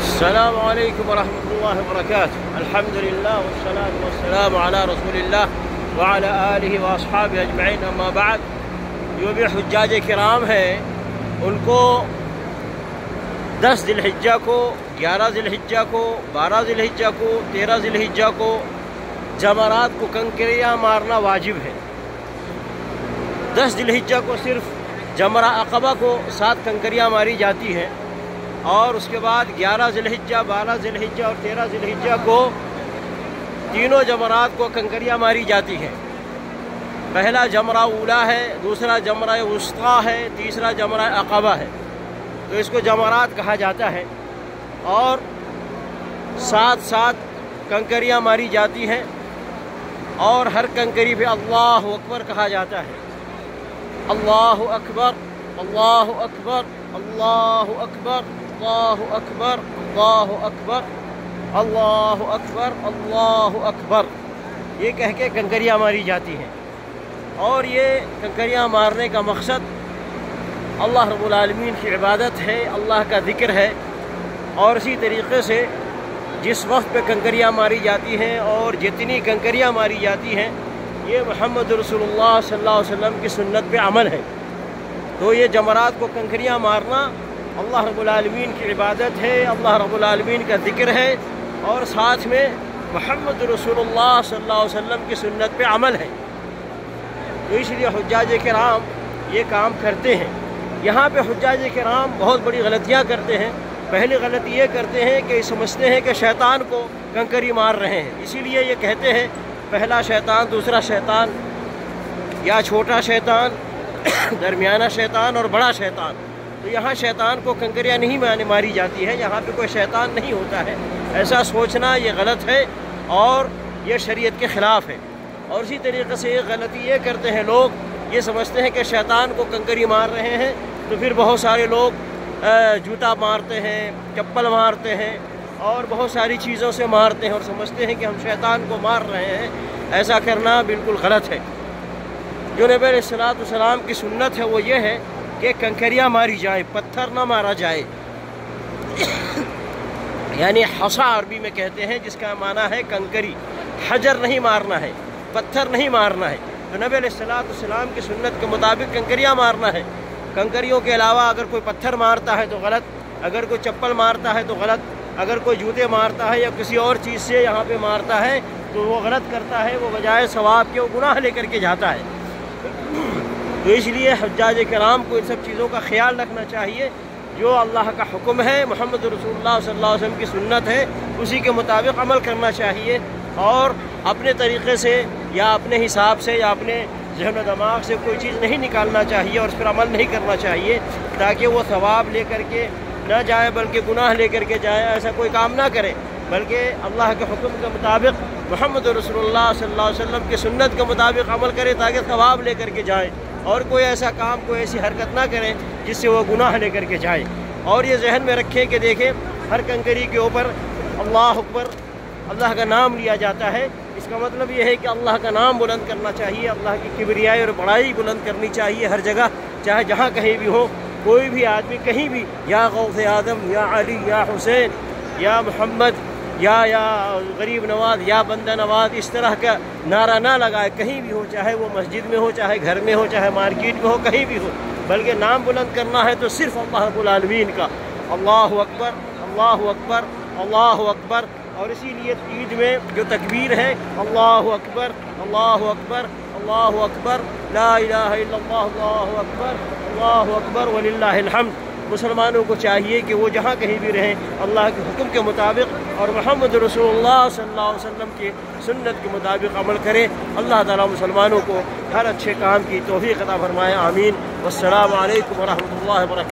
السلام علیکم ورحمۃ اللہ وبرکاتہ۔ الحمدللہ والصلاة والسلام علی رسول اللہ وعلی آلہ واصحابہ اجمعین، اما بعد۔ جو بھی حجاج کرام ہیں ان کو 10 ذی الحجہ کو، 11 ذی الحجہ کو، 12 ذی الحجہ کو، 13 ذی الحجہ کو جمرات کو کنکریاں مارنا واجب ہے۔ 10 ذی الحجہ کو صرف جمرہ عقبہ کو 7 کنکریاں ماری جاتی ہیں، اور اس کے بعد 11 ذی الحجہ، 12 ذی الحجہ اور 13 ذی الحجہ کو تینوں جمرات کو کنکریاں ماری جاتی ہیں۔ پہلا جمرہ اولا ہے، دوسرا جمرہ وسطیٰ ہے، تیسرا جمرہ عقبہ ہے، تو اس کو جمرات کہا جاتا ہے۔ اور 7 کنکریاں ماری جاتی ہیں، اور ہر کنکری پہ اللہ اکبر کہا جاتا ہے۔ اللہ اکبر، اللہ اکبر، اللہ اکبر، اللہ اکبر، اللہ اکبر، اللہ اکبر، اللہ اکبر، یہ کہہ کے کنکریاں ماری جاتی ہیں۔ اور یہ کنکریاں مارنے کا مقصد اللہ رب العالمین کی عبادت ہے، اللہ کا ذکر ہے۔ اور اسی طریقے سے جس وقت پہ کنکریاں ماری جاتی ہیں اور جتنی کنکریاں ماری جاتی ہیں، یہ محمد رسول اللہ صلی اللہ علیہ وسلم کی سنت پہ عمل ہے۔ تو یہ جمرات کو کنکریاں مارنا اللہ رب العالمین کی عبادت ہے، اللہ رب العالمین کا ذکر ہے، اور ساتھ میں محمد رسول اللہ صلی اللہ علیہ وسلم کی سنت پہ عمل ہے۔ تو اس لیے حجاج کرام یہ کام کرتے ہیں۔ یہاں پہ حجاج کرام بہت بڑی غلطیاں کرتے ہیں۔ پہلی غلطی یہ کرتے ہیں کہ سمجھتے ہیں کہ شیطان کو کنکری مار رہے ہیں، اسی لیے یہ کہتے ہیں پہلا شیطان، دوسرا شیطان، یا چھوٹا شیطان، درمیانہ شیطان اور بڑا شیطان۔ تو یہاں شیطان کو کنکریاں نہیں ماری جاتی ہے، یہاں پہ کوئی شیطان نہیں ہوتا ہے۔ ایسا سوچنا یہ غلط ہے اور یہ شریعت کے خلاف ہے۔ اور اسی طریقے سے یہ غلطی یہ کرتے ہیں لوگ، یہ سمجھتے ہیں کہ شیطان کو کنکری مار رہے ہیں، تو پھر بہت سارے لوگ جوتا مارتے ہیں، چپل مارتے ہیں، اور بہت ساری چیزوں سے مارتے ہیں، اور سمجھتے ہیں کہ ہم شیطان کو مار رہے ہیں۔ ایسا کرنا بالکل غلط ہے۔ جو نبی علیہ السلام کی سنت ہے وہ یہ ہے کہ کنکریاں ماری جائیں، پتھر نہ مارا جائے۔ یعنی حصا عربی میں کہتے ہیں، جس کا معنی ہے کنکری۔ حجر نہیں مارنا ہے، پتھر نہیں مارنا ہے۔ تو نبی علیہ السلام کی سنت کے مطابق کنکریاں مارنا ہے۔ کنکریوں کے علاوہ اگر کوئی پتھر مارتا ہے تو غلط، اگر کوئی چپل مارتا ہے تو غلط، اگر کوئی جوتے مارتا ہے یا کسی اور چیز سے یہاں پہ مارتا ہے تو وہ غلط کرتا ہے، وہ بجائے ثواب کے وہ گناہ لے کر کے جاتا ہے۔ تو اس لیے حجاج کرام کو ان سب چیزوں کا خیال رکھنا چاہیے۔ جو اللہ کا حکم ہے، محمد رسول اللہ صلی اللہ علیہ وسلم کی سنت ہے، اسی کے مطابق عمل کرنا چاہیے، اور اپنے طریقے سے یا اپنے حساب سے یا اپنے ذہن و دماغ سے کوئی چیز نہیں نکالنا چاہیے اور اس پر عمل نہیں کرنا چاہیے، تاکہ وہ ثواب لے کر کے نہ جائے بلکہ گناہ لے کر کے جائے۔ ایسا کوئی کام نہ کرے، بلکہ اللہ کے حکم کے مطابق محمد رسول اللہ صلی اللہ علیہ وسلم کی سنت کے مطابق عمل کرے، تاکہ ثواب لے کر کے جائے، اور کوئی ایسا کام، کوئی ایسی حرکت نہ کرے جس سے وہ گناہ لے کر کے جائے۔ اور یہ ذہن میں رکھیں کہ دیکھیں، ہر کنکری کے اوپر اللہ اکبر، اللہ کا نام لیا جاتا ہے۔ اس کا مطلب یہ ہے کہ اللہ کا نام بلند کرنا چاہیے، اللہ کی کبریائی اور بڑائی بلند کرنی چاہیے ہر جگہ، چاہے جہاں کہیں بھی ہو، کوئی بھی آدمی کہیں بھی یا غوث اعظم، یا علی، یا حسین، یا محمد، یا غریب نواز، یا بندہ نواز، اس طرح کا نعرہ نہ لگائے کہیں بھی ہو، چاہے وہ مسجد میں ہو، چاہے گھر میں ہو، چاہے مارکیٹ میں ہو، کہیں بھی ہو، بلکہ نام بلند کرنا ہے تو صرف اللہ رب العالمین کا۔ اللہ اکبر، اللہ اکبر، اللہ اکبر۔ اور اسی لیے عید میں جو تکبیر ہے، اللہ اکبر، اللہ اکبر، اللہ اکبر، لا الہ الا اللہ، اللہ اکبر، اللہ اکبر وللہ الحمد۔ مسلمانوں کو چاہیے کہ وہ جہاں کہیں بھی رہیں، اللہ کے حکم کے مطابق اور محمد رسول اللہ صلی اللہ علیہ وسلم کی سنت کے مطابق عمل کریں۔ اللہ تعالیٰ مسلمانوں کو ہر اچھے کام کی توفیق عطا فرمائے، آمین۔ والسلام علیکم ورحمۃ اللہ وبرکاتہ۔